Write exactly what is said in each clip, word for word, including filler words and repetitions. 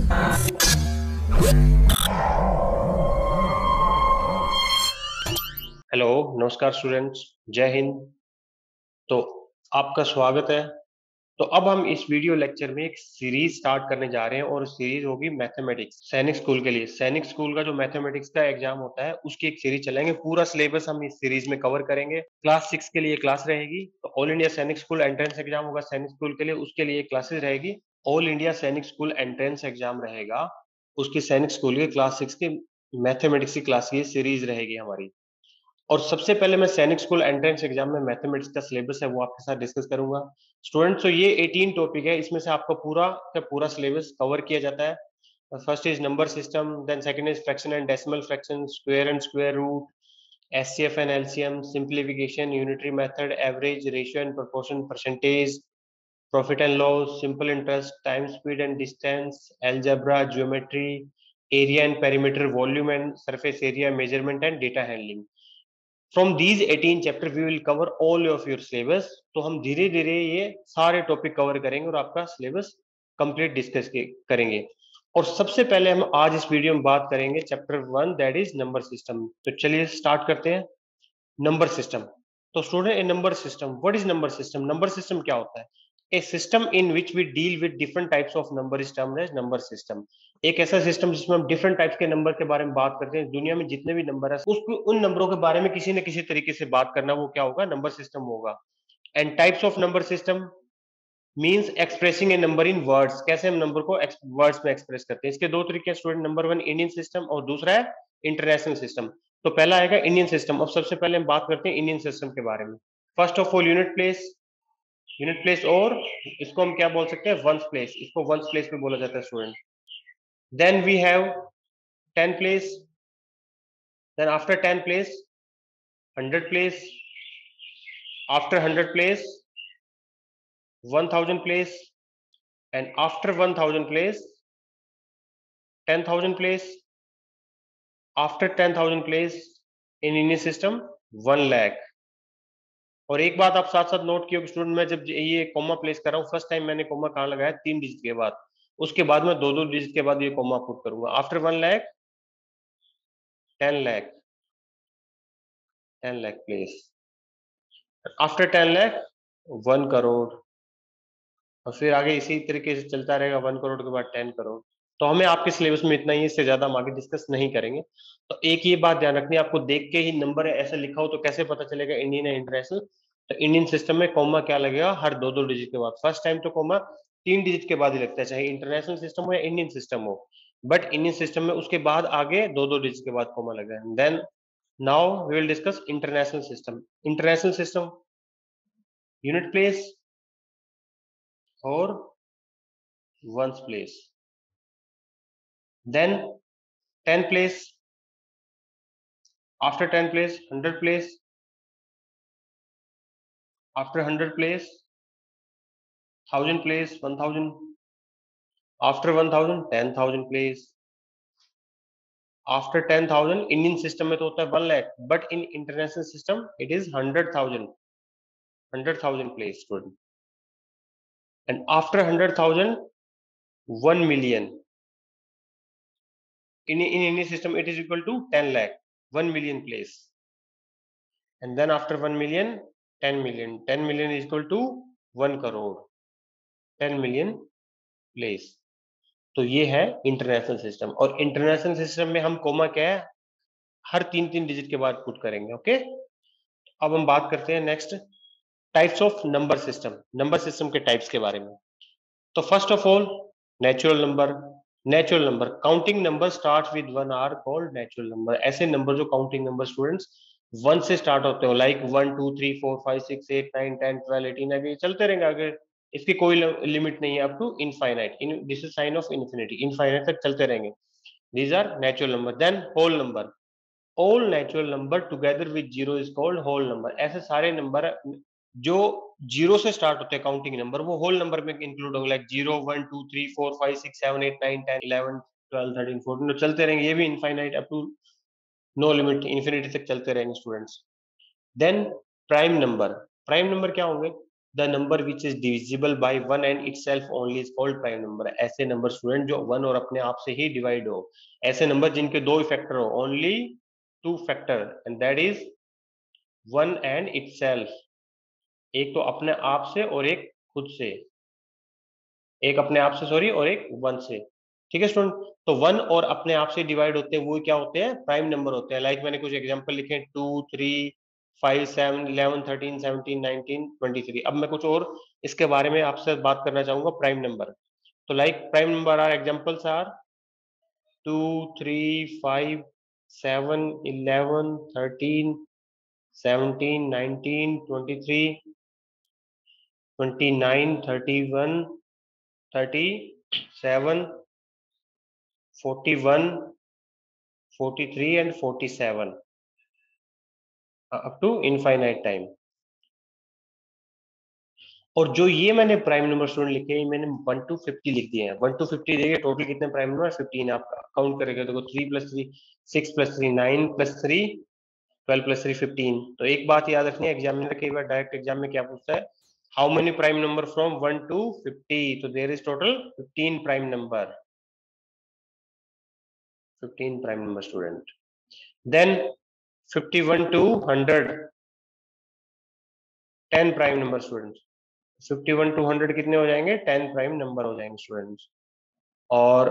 Hello, नमस्कार students. जय हिंद। तो आपका स्वागत है। तो अब हम इस वीडियो लेक्चर में एक सीरीज स्टार्ट करने जा रहे हैं और सीरीज होगी मैथमेटिक्स। सैनिक स्कूल के लिए सैनिक स्कूल का जो मैथमेटिक्स का एग्जाम होता है उसकी एक सीरीज चलाएंगे। पूरा सिलेबस हम इस सीरीज में कवर करेंगे। क्लास सिक्स के लिए क्लास रहेगी, तो all India Sainik School entrance exam होगा सैनिक स्कूल के लिए, उसके लिए क्लासेस रहेगी। All India Sainik School entrance exam रहेगा, उसकी सैनिक स्कूल के क्लास सिक्स की मैथमेटिक्स की क्लास की सीरीज रहेगी हमारी। और सबसे पहले मैं सैनिक स्कूल एंट्रेंस एग्जाम में मैथमेटिक्स का सिलेबस है वो आपके साथ डिस्कस करूंगा। स्टूडेंट्स, तो ये अठारह टॉपिक है, इसमें से आपका पूरा का पूरा सिलेबस कवर किया जाता है। First is number system, then second is fraction and decimal fraction, square and square root, HCF and LCM, simplification, unitary method, average, ratio and proportion, percentage, profit and loss, simple interest, time speed and distance, algebra, geometry, area and perimeter, volume and surface area, measurement and data handling. From these eighteen chapter we will cover all of your syllabus. तो हम धीरे धीरे ये सारे topic cover करेंगे और आपका syllabus complete discuss करेंगे। और सबसे पहले हम आज इस वीडियो में बात करेंगे chapter one, that is number system. तो चलिए स्टार्ट करते हैं। Number system. तो student, a number system, what is number system? Number system क्या होता है? A system in which we deal with different types of number is termed as number system. एक ऐसा सिस्टम जिसमें हम डिफरेंट टाइप्स के number के बारे में बात करते हैं। दुनिया में जितने भी नंबर है उस उन नंबरों के बारे में किसी न किसी तरीके से बात करना, वो क्या होगा? नंबर सिस्टम होगा। And types of number system means expressing a number in words. कैसे हम नंबर को वर्ड्स में एक्सप्रेस करते हैं? इसके दो तरीके हैं student. Number one Indian system और दूसरा है इंटरनेशनल सिस्टम। तो पहला आएगा इंडियन सिस्टम। अब सबसे पहले हम बात करते हैं इंडियन सिस्टम के बारे में। First of all unit place. Unit place, और इसको हम क्या बोल सकते हैं? Ones place. इसको वंस प्लेस में बोला जाता है student. Then we have ten place, then after ten place hundred place, after hundred place one thousand place, and after one thousand place ten thousand place, after ten thousand place in Indian system one lakh. और एक बात आप साथ साथ note किया student, मैं जब ये कॉमा प्लेस कर रहा हूँ, फर्स्ट टाइम मैंने कॉमा कहाँ लगाया? तीन डिजिट के बाद। उसके बाद मैं दो दो डिजिट के बाद ये कॉमा पुट करूंगा। After one lakh, ten lakh, ten lakh place, after ten lakh one crore, और फिर आगे इसी तरीके से चलता रहेगा। वन करोड़ के बाद टेन करोड़। तो हमें आपके सिलेबस में इतना ही, इससे ज्यादा हम आगे डिस्कस नहीं करेंगे। तो एक ये बात ध्यान रखनी है, आपको देख के ही नंबर ऐसा लिखा हो तो कैसे पता चलेगा इंडियन है इंटरनेशनल? तो इंडियन सिस्टम में कॉमा क्या लगेगा? हर दो दो डिजिट के बाद। फर्स्ट टाइम तो कॉमा तीन डिजिट के बाद ही लगता है, चाहे इंटरनेशनल सिस्टम हो या इंडियन सिस्टम हो। बट इंडियन सिस्टम में उसके बाद आगे दो दो डिजिट के बाद कॉमा लगा है। Then now we will discuss international system. International system unit place और ones place, then ten place, after ten place hundred place, after hundred place thousand place, one thousand, after one thousand ten thousand place, after ten thousand Indian system में तो होता है one lakh, but in international system it is hundred thousand, hundred thousand place student. And after hundred thousand one million. in in Indian system it is equal to ten lakh, one million place, and then after one million ten million, ten million is equal to one crore, ten million place। तो ये है international system. और international system में हम coma क्या है? हर तीन तीन डिजिट के बाद पुट करेंगे। ओके, अब हम बात करते हैं next types of number system. Number system के टाइप्स के बारे में। तो first of all natural number. Natural number, counting number start with one are called natural number. ऐसे नंबर जो काउंटिंग नंबर स्टूडेंट्स वन से स्टार्ट होते हो, like one two three four five six eight nine ten twelve eighteen, आगे चलते रहेंगे। आगे इसकी कोई लिमिट नहीं है, up to infinite. In this is sign of infinity, infinite तक चलते रहेंगे। These are natural number. Then whole number. All natural number together with zero is called whole number. ऐसे सारे नंबर जो जीरो से स्टार्ट होते हैं काउंटिंग नंबर, वो होल नंबर में इंक्लूड होंगे, like zero one two three four five six seven eight nine ten eleven twelve thirteen fourteen, चलते रहेंगे। ये भी infinite, up to no limit, infinity तक चलते रहेंगे students. Then prime number. Prime number क्या होंगे? The number which is divisible by one and itself only is called prime number. ऐसे नंबर स्टूडेंट जो वन और अपने आप से ही डिवाइड हो, ऐसे नंबर जिनके दो फैक्टर हो, only two factor, and that is one and itself. एक तो अपने आप से और एक खुद से, एक अपने आप से सॉरी और एक वन से। ठीक है स्टूडेंट, तो वन और अपने आप से डिवाइड होते हैं वो क्या होते हैं, प्राइम नंबर होते हैं। लाइक मैंने कुछ एग्जांपल लिखे, two three five seven eleven thirteen seventeen nineteen twenty three. अब मैं कुछ और इसके बारे में आपसे बात करना चाहूंगा, प्राइम नंबर। तो like prime number are examples are two three five seven eleven thirteen seventeen nineteen twenty three twenty nine thirty one thirty seven forty one forty three and forty seven up to infinite time. और जो ये मैंने prime number student लिखे हैं, मैंने one to fifty लिख दिए हैं। वन टू फिफ्टी देखिए टोटल कितने प्राइम नंबर, फिफ्टीन। आप काउंट करेंगे तो three plus three six plus three nine plus three twelve plus three fifteen. तो एक बात याद रखनी है, एग्जामिनर कई बार डायरेक्ट एग्जाम में क्या पूछता है, how many prime number from one to fifty. तो there is total fifteen prime number, fifteen prime number student. Then fifty one to hundred ten prime number student. Fifty one to hundred कितने हो जाएंगे, ten prime number हो जाएंगे students. और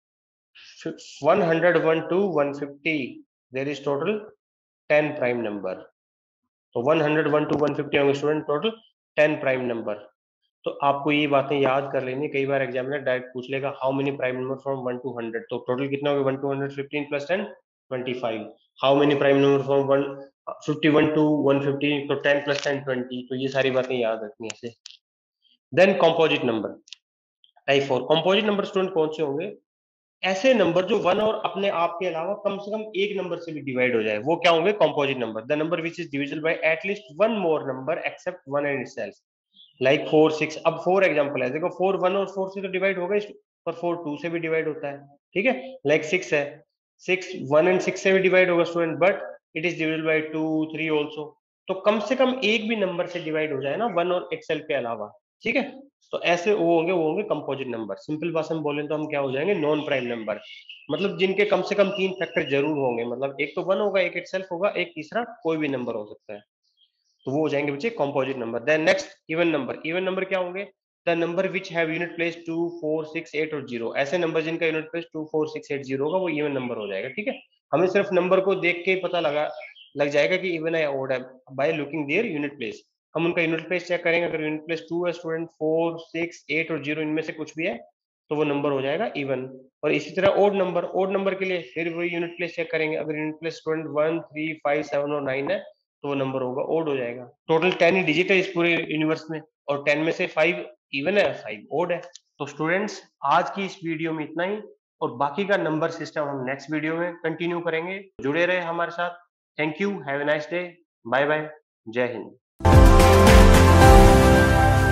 one hundred one to one fifty there is total ten prime number. तो one hundred one to one fifty होंगे student, total ten prime number. तो आपको ये बातें याद कर लेनी, कई बार एग्जामिनर डायरेक्ट पूछ लेगा how many prime number from one to hundred. तो टोटल कितना होगा, one to hundred fifteen plus ten twenty five. How many prime number from one fifty one to one fifty, तो टेन प्लस टेन ट्वेंटी। तो ये सारी बातें याद रखनी है। Then composite number type four. Composite number student कौन से होंगे, ऐसे नंबर जो वन और अपने आप के अलावा कम से कम एक नंबर से भी डिवाइड हो जाए, वो क्या होंगे, composite number. The number which is divisible by at least one more number except one and itself. Like four six. अब फोर एग्जांपल है, देखो फोर वन और फोर से तो डिवाइड होगा, पर फोर टू से भी डिवाइड होता है। ठीक है, लाइक सिक्स है, सिक्स वन एंड सिक्स से भी डिवाइड होगा student, but it is divisible by two three also. तो कम से कम एक भी नंबर से डिवाइड हो जाए ना, वन और एक्सेल के अलावा। ठीक है, तो ऐसे वो होंगे वो होंगे कंपोजिट नंबर। सिंपल भाषा में बोलें तो हम क्या हो जाएंगे, नॉन प्राइम नंबर। मतलब जिनके कम से कम तीन फैक्टर जरूर होंगे, मतलब एक तो वन होगा, एक इटसेल्फ होगा, एक तीसरा कोई भी नंबर हो सकता है। तो वो हो जाएंगे बच्चे composite number. Then next even number. Even number क्या होंगे, the number which have unit place two four six eight और जीरो। ऐसे नंबर जिनका unit place two four six eight zero होगा वो इवन नंबर हो जाएगा। ठीक है, हमें सिर्फ नंबर को देख के ही पता लगा लग जाएगा कि इवन है या ओड है, by looking their unit place. हम उनका यूनिट प्लेस चेक करेंगे, अगर यूनिट प्लेस टू है स्टूडेंट, फोर सिक्स एट और जीरो इनमें से कुछ भी है तो वो नंबर हो जाएगा इवन। और इसी तरह ओड नंबर, ओड नंबर के लिए फिर वही यूनिट प्लेस चेक करेंगे, अगर unit place student one three five seven और नाइन है तो वो नंबर होगा ओड हो जाएगा। टोटल टेन ही डिजिट है इस पूरे यूनिवर्स में, और टेन में से फाइव इवन है, फाइव ओड है। तो स्टूडेंट्स आज की इस वीडियो में इतना ही, और बाकी का नंबर सिस्टम हम नेक्स्ट वीडियो में कंटिन्यू करेंगे। जुड़े रहे हमारे साथ। Thank you, have a nice day, bye bye, जय हिंद।